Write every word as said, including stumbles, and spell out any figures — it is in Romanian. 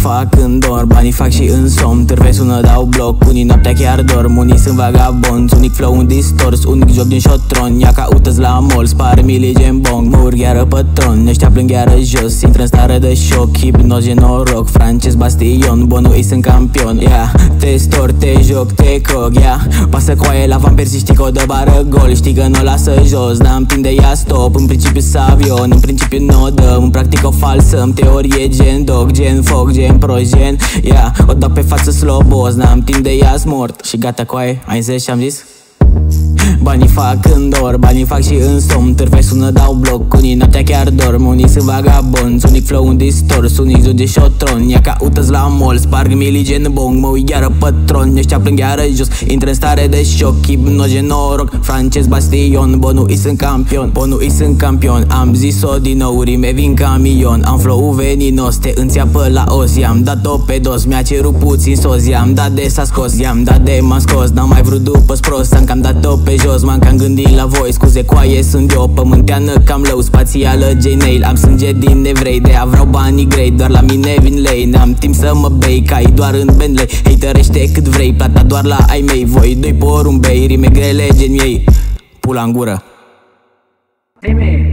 fac când dorm, banii fac și în somn. Târve sună, dau bloc, unii noaptea chiar dorm. Unii sunt vagabonzi, unic flow, un distors, unic joc din șotron. Ia caută-ți la mall, spar milii gen bong. Mă urc iară pe tron, ăștia plâng iară jos. Intră în stare de șoc, hipnoze noroc. Frances Bastion, Bonu, ei sunt campion. Yeah, te stor, te joc, te croc, yeah. Pasă coaie la vampiri, știi că o dă bară gol. Știi că n-o lasă jos, n-am timp de ea stop. În principiu s avion, în principiu n-o dăm. În practic o falsă, în teorie gen dog, gen foc, gen pro, gen yeah. O dau pe față slow boss, n-am timp de ea mort. Și gata coaie, ai înțeles ce am zis? Banii fac când dorm, banii fac și în somn. Târve sună, dau bloc, unii noaptea chiar dorm. Unii sunt vagabonzi, unic flow, un distors, unic joc de șotron. Ia caută-ți la mall, sparg milii gen bong. Mă uit iară pe tron, ăștia plâng iară jos. Intră în stare de șoc, hipnoze noroc. Frances Bastion, Bonu, ei sunt campion. Bonu, ei sunt campion, am zis-o din nou. Rime vin camion, am flow veninos. Te înțeapă la os, i-am dat-o pe dos. Mi-a cerut puțin sos, i-am dat de s-a scos. I-am dat de m-am scos, n-am mai vrut după sprost. Am cam dat-o pe jos, m-am cam gândit la voi. Scuze coaie, sunt eu, pământeană cam low. Spațială J-Nail, am sânge din evrei. De-aia vreau banii grei, doar la mine vin lei. N-am timp să mă bei, cai doar în Bentley. Haterește cât vrei, plata doar la ai mei. Voi doi porumbei, rime grele gen ei. Pula în gură. Rime.